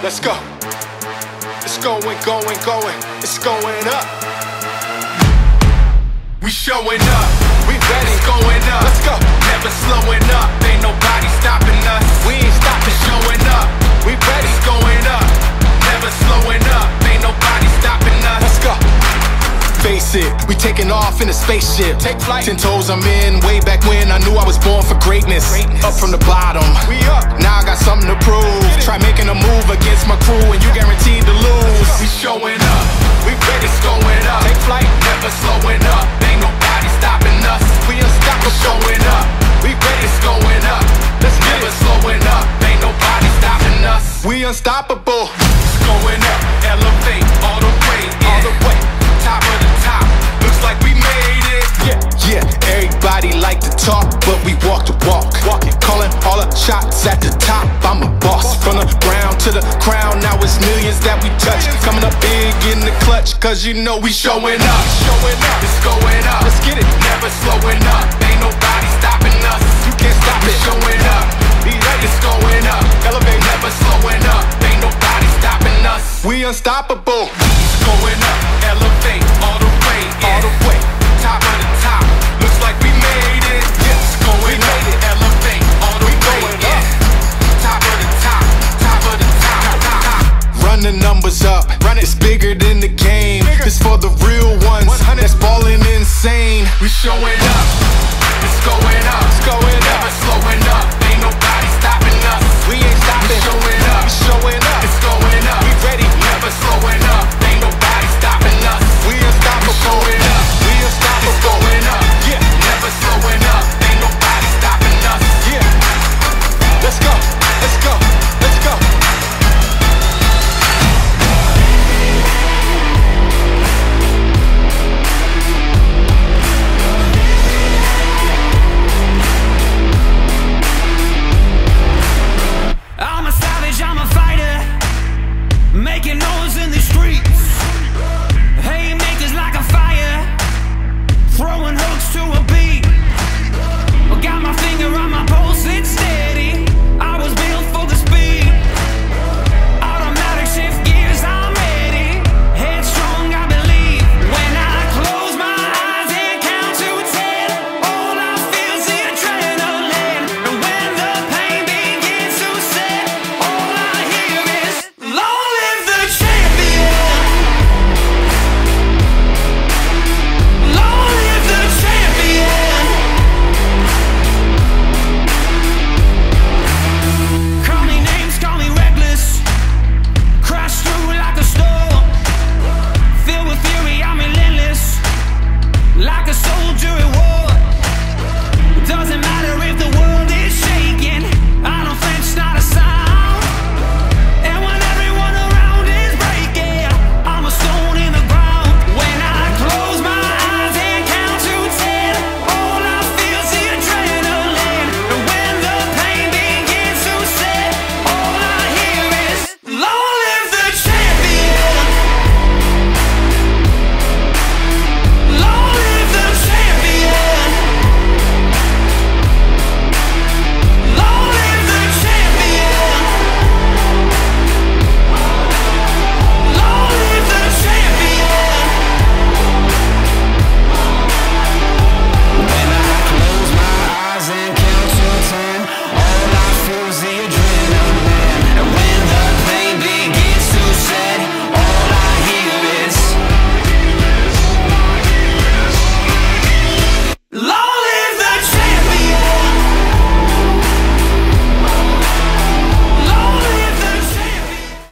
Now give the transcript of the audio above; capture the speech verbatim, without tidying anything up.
Let's go. It's going, going, going. It's going up. We showing up. We ready. It's going up. Let's go. Never slowing up. Ain't nobody stopping us. We ain't stopping. Showing up. We ready. It's going up. Never slowing up. Ain't nobody stopping us. Let's go. Face it, we taking off in a spaceship. Take flight. Ten toes I'm in, way back when I knew I was born for greatness. greatness. Up from the bottom, we up. Now I got something to prove. Try making a move against my crew and you guaranteed to lose. We showing up, we ready, it's going up. Take flight, never slowing up. Ain't nobody stopping us. We unstoppable, showing up. We ready, it's going up. Let's never slowing up. Ain't nobody stopping us. We unstoppable. It's going up, elevate all the way, yeah. all the way. Top of the top, looks like we made it. Yeah, yeah, everybody like to talk, but we walk the walk. Walking, calling all the shots at the top. I'm a boss, from the ground to the crown. Now it's millions that we touch. Coming up big in the clutch, cause you know we showing up. Showing up, it's going up. Let's get it, never slowing up. Ain't nobody stopping us. You can't stop it. Showing up, be ready, it's going up. Elevate, never slowing up. Ain't nobody stopping us. We unstoppable.